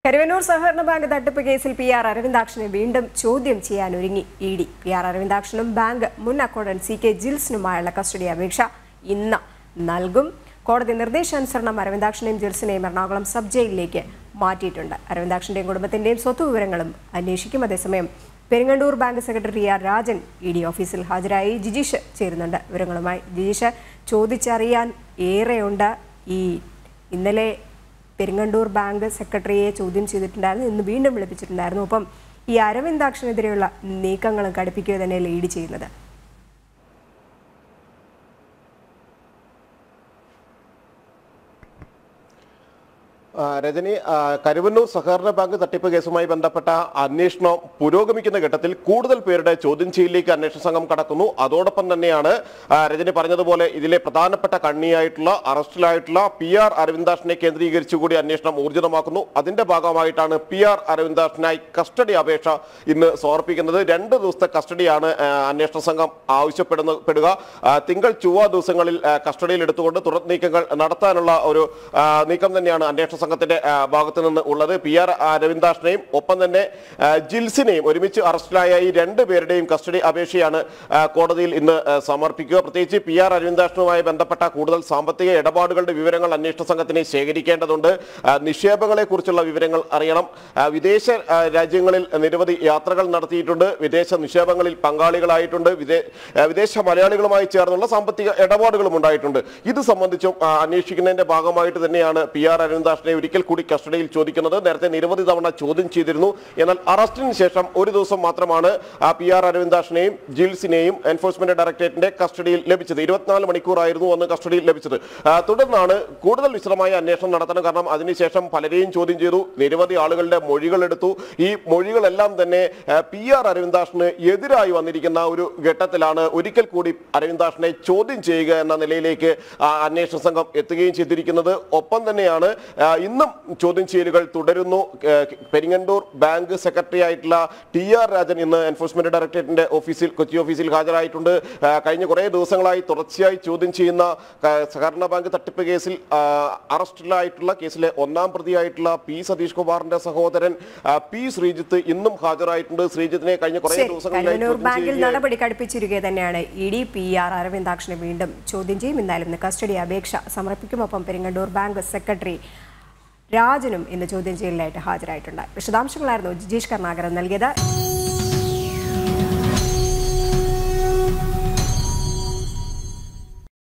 കരുവന്നൂർ സഹകരണ ബാങ്ക് തട്ടിപ്പ് കേസിൽ PR അരവിന്ദാക്ഷനെ വീണ്ടും ചോദ്യം ചെയ്യാനൊരുങ്ങി ED. PR അരവിന്ദാക്ഷനും ബാങ്ക് മുൻ അക്കൗണ്ടന്റ് CK ജിൽസിനുമായുള്ള കസ്റ്റഡി അപേക്ഷ ഇന്ന് നൽകും. കോടതി നിർദ്ദേശാനുസരണം അരവിന്ദാക്ഷനെയും ജിൽസിനെയും എറണാകുളം സബ് ജയിലിലേക്ക് മാറ്റിയിട്ടുണ്ട്. അരവിന്ദാക്ഷന്റെയും കുടുംബത്തിന്റെയും സ്വത്ത് വിവരങ്ങളും അന്വേഷിക്കും. അതേസമയം Peringandoor bank secretary Rajan ED ഓഫീസിൽ ഹാജരായി. ജിജീഷ് ചേരുന്നുണ്ട് വിവരങ്ങളുമായി. ജിജീഷ്, ചോദിച്ചറിയാൻ ഏറെയുണ്ട്. ഇന്നലെ പെരിങ്ങണ്ടൂർ ബാങ്ക് സെക്രട്ടറിയെ ചോദ്യം ചെയ്തിട്ടുണ്ടായിരുന്നു, ഇന്ന് വീണ്ടും വിളിപ്പിച്ചിട്ടുണ്ടായിരുന്നു. ഒപ്പം ഈ അരവിന്ദാക്ഷനെതിരെയുള്ള നീക്കങ്ങളും കടുപ്പിക്കുക തന്നെയല്ലേ ED ചെയ്യുന്നത്? രജനി, കരുവന്നൂർ സഹകരണ ബാങ്ക് തട്ടിപ്പ് കേസുമായി ബന്ധപ്പെട്ട അന്വേഷണം പുരോഗമിക്കുന്ന ഘട്ടത്തിൽ കൂടുതൽ പേരുടെ ചോദ്യം ചെയ്യലിലേക്ക് അന്വേഷണ സംഘം കടക്കുന്നു. അതോടൊപ്പം തന്നെയാണ് രജനി പറഞ്ഞതുപോലെ ഇതിലെ പ്രധാനപ്പെട്ട കണ്ണിയായിട്ടുള്ള അറസ്റ്റിലായിട്ടുള്ള PR അരവിന്ദാക്ഷനെ കേന്ദ്രീകരിച്ചുകൂടി അന്വേഷണം ഊർജിതമാക്കുന്നു. അതിന്റെ ഭാഗമായിട്ടാണ് PR അരവിന്ദാക്ഷനായി കസ്റ്റഡി അപേക്ഷ ഇന്ന് സമർപ്പിക്കുന്നത്. 2 ദിവസത്തെ കസ്റ്റഡിയാണ് അന്വേഷണ സംഘം ആവശ്യപ്പെടുക. തിങ്കൾ ചൊവ്വ ദിവസങ്ങളിൽ കസ്റ്റഡിയിൽ എടുത്തുകൊണ്ട് തുടർ നീക്കങ്ങൾ നടത്താനുള്ള ഒരു നീക്കം തന്നെയാണ് അന്വേഷണ സംഘത്തിന്റെ ഭാഗത്തു നിന്ന് ഉള്ളത്. PR അരവിന്ദാക്ഷനെയും ഒപ്പം തന്നെ ജിൽസിനെയും ഒരുമിച്ച് അറസ്റ്റിലായ ഈ 2 പേരുടെയും കസ്റ്റഡി അപേക്ഷയാണ് കോടതിയിൽ ഇന്ന് സമർപ്പിക്കുക. പ്രത്യേകിച്ച് PR അരവിന്ദാക്ഷനുമായി ബന്ധപ്പെട്ട കൂടുതൽ സാമ്പത്തിക ഇടപാടുകളുടെ വിവരങ്ങൾ അന്വേഷണ സംഘത്തിന് ശേഖരിക്കേണ്ടതുണ്ട്. നിക്ഷേപങ്ങളെ കുറിച്ചുള്ള വിവരങ്ങൾ അറിയണം. വിദേശ രാജ്യങ്ങളിൽ നിരവധി യാത്രകൾ നടത്തിയിട്ടുണ്ട്, വിദേശ നിക്ഷേപങ്ങളിൽ പങ്കാളികളായിട്ടുണ്ട്, വിദേശ മലയാളികളുമായി ചേർന്നുള്ള സാമ്പത്തിക ഇടപാടുകളും ഉണ്ടായിട്ടുണ്ട്. ഇത് സംബന്ധിച്ചും അന്വേഷിക്കുന്നതിന്റെ ഭാഗമായിട്ട് തന്നെയാണ് PR അരവിന്ദാക്ഷനെ ഒരിക്കൽ കൂടി കസ്റ്റഡിയിൽ ചോദിക്കുന്നത്. നേരത്തെ നിരവധി തവണ ചോദ്യം ചെയ്തിരുന്നു. എന്നാൽ അറസ്റ്റിന് ശേഷം ഒരു ദിവസം മാത്രമാണ് PR അരവിന്ദാക്ഷനെയും ജിൽസിനെയും എൻഫോഴ്സ്മെന്റ് ഡയറക്ടറേറ്റിന്റെ കസ്റ്റഡിയിൽ ലഭിച്ചത്. 24 മണിക്കൂറായിരുന്നു അന്ന് കസ്റ്റഡിയിൽ ലഭിച്ചത്. തുടർന്നാണ് കൂടുതൽ വിശദമായ അന്വേഷണം നടത്തണം. കാരണം അതിനുശേഷം പലരെയും ചോദ്യം ചെയ്തു, നിരവധി ആളുകളുടെ മൊഴികൾ എടുത്തു. ഈ മൊഴികളെല്ലാം തന്നെ PR അരവിന്ദാക്ഷന് എതിരായി വന്നിരിക്കുന്ന ഒരു ഘട്ടത്തിലാണ് ഒരിക്കൽ കൂടി അരവിന്ദാക്ഷനെ ചോദ്യം ചെയ്യുക എന്ന നിലയിലേക്ക് അന്വേഷണ സംഘം എത്തുകയും ചെയ്തിരിക്കുന്നത്. ഒപ്പം തന്നെയാണ് ഇന്നും ചോദ്യം ചെയ്യലുകൾ തുടരുന്നു. പെരിങ്ങണ്ടൂർ ബാങ്ക് സെക്രട്ടറി ആയിട്ടുള്ള TR രാജൻ ഇന്ന് എൻഫോഴ്സ്മെന്റ് ഡയറക്ടറേറ്റിന്റെ കൊച്ചി ഓഫീസിൽ ഹാജരായിട്ടുണ്ട്. കഴിഞ്ഞ കുറേ ദിവസങ്ങളായി തുടർച്ചയായി ചോദ്യം ചെയ്യുന്ന സഹകരണ ബാങ്ക് തട്ടിപ്പ് കേസിൽ അറസ്റ്റിലായിട്ടുള്ള കേസിലെ 1-ാം പ്രതിയായിട്ടുള്ള P സതീഷ് കുമാറിന്റെ സഹോദരൻ P ശ്രീജിത്ത് ഇന്നും ഹാജരായിട്ടുണ്ട്. ശ്രീജിത്തിനെ കഴിഞ്ഞ കുറേ ദിവസങ്ങളായി ബാങ്കിൽ നടപടി കടുപ്പിച്ചിരിക്കുക തന്നെയാണ് ED. PR അരവിന്ദാക്ഷനെ വീണ്ടും ചോദ്യം ചെയ്യും. ഇന്ന് കസ്റ്റഡി അപേക്ഷ സമർപ്പിക്കും. ഒപ്പം പെരിങ്ങണ്ടൂർ ബാങ്ക് സെക്രട്ടറി രാജനും ഇന്ന് ചോദ്യം ചെയ്യലിനായിട്ട് ഹാജരായിട്ടുണ്ട്. വിശദാംശങ്ങളായിരുന്നു ജിജീഷ് കർണാകരൻ നൽകിയത്.